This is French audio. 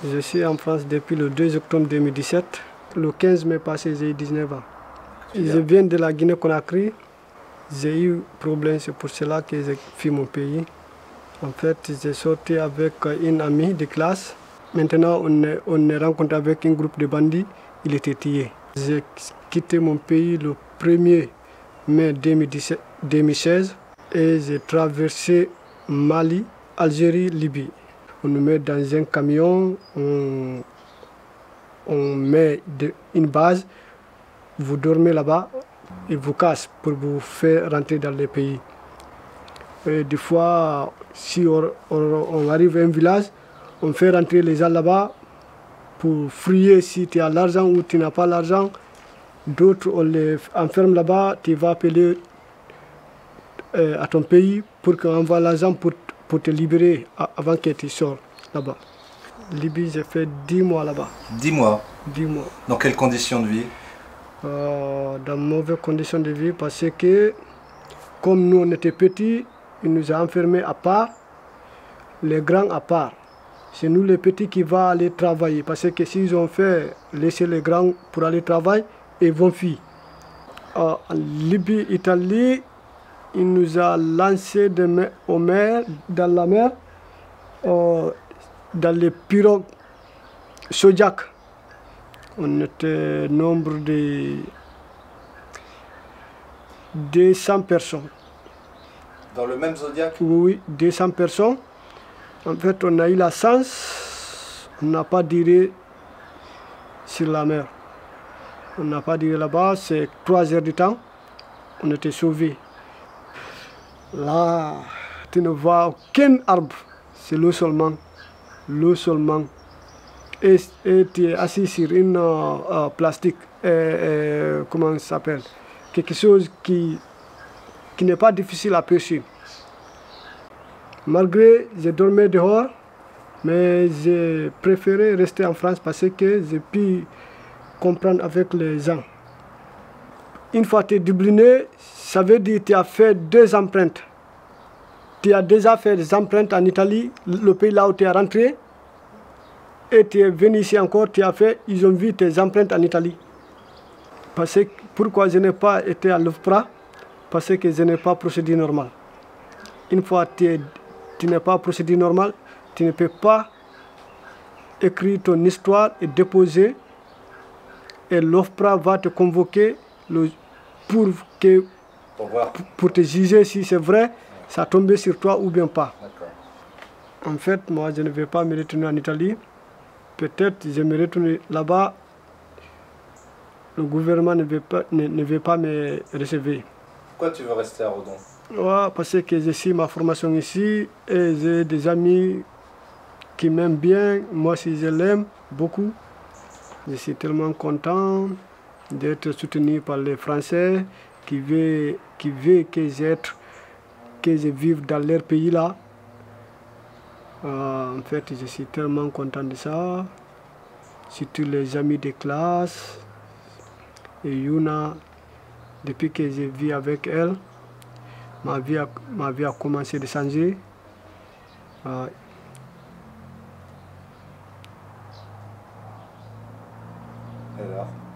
Je suis en France depuis le 2 octobre 2017. Le 15 mai passé, j'ai eu 19 ans. Je viens de la Guinée-Conakry. J'ai eu problème, c'est pour cela que j'ai fui mon pays. En fait, j'ai sorti avec une amie de classe. Maintenant, on est rencontré avec un groupe de bandits. Il était tué. J'ai quitté mon pays le 1er mai 2016 et j'ai traversé Mali, Algérie, Libye. On nous met dans un camion, on met une base, vous dormez là-bas, ils vous cassent pour vous faire rentrer dans les pays. Et des fois, si on arrive à un village, on fait rentrer les gens là-bas pour fouiller si tu as l'argent ou tu n'as pas l'argent. D'autres, on les enferme là-bas, tu vas appeler à ton pays pour qu'on envoie l'argent pour te libérer avant que tu sors là-bas. Libye, j'ai fait 10 mois là-bas. 10 mois? 10 mois. Dans quelles conditions de vie? Dans mauvaises conditions de vie parce que, comme nous on était petits, ils nous ont enfermés à part, les grands à part. C'est nous les petits qui vont aller travailler parce que s'ils ont fait laisser les grands pour aller travailler, ils vont fuir. En Libye, Italie, il nous a lancé dans la mer, dans les pirogues Sojak. On était nombre de 200 personnes. Dans le même Zodiac? Oui, 200 personnes. En fait, on a eu la chance, on n'a pas duré sur la mer. On n'a pas duré là-bas, c'est 3 heures de temps, on était sauvés. Là, tu ne vois aucun arbre, c'est l'eau seulement. L'eau seulement. Et tu es assis sur une plastique, comment ça s'appelle? Quelque chose qui n'est pas difficile à pêcher. Malgré, je dormais dehors, mais j'ai préféré rester en France parce que j'ai pu comprendre avec les gens. Une fois que tu es dubliné, ça veut dire que tu as fait 2 empreintes. Tu as déjà fait des empreintes en Italie, le pays là où tu es rentré, et tu es venu ici encore, ils ont vu tes empreintes en Italie. Parce que, pourquoi je n'ai pas été à l'OFPRA? Parce que je n'ai pas procédure normale. Une fois que tu n'es pas procédure normale, tu ne peux pas écrire ton histoire et déposer. Et l'OFPRA va te convoquer pour te juger si c'est vrai, ça a tombé sur toi ou bien pas. En fait, moi, je ne vais pas me retourner en Italie. Peut-être je me retourne là-bas. Le gouvernement ne veut pas me recevoir. Pourquoi tu veux rester à Redon? Ouais, parce que j'ai suis ma formation ici et j'ai des amis qui m'aiment bien. Moi aussi, je l'aime beaucoup. Je suis tellement content d'être soutenu par les Français qui veulent que je vive dans leur pays là. En fait, je suis tellement content de ça. Surtout les amis de classe. Et Yuna, depuis que je vis avec elle, ma vie a commencé à changer. Alors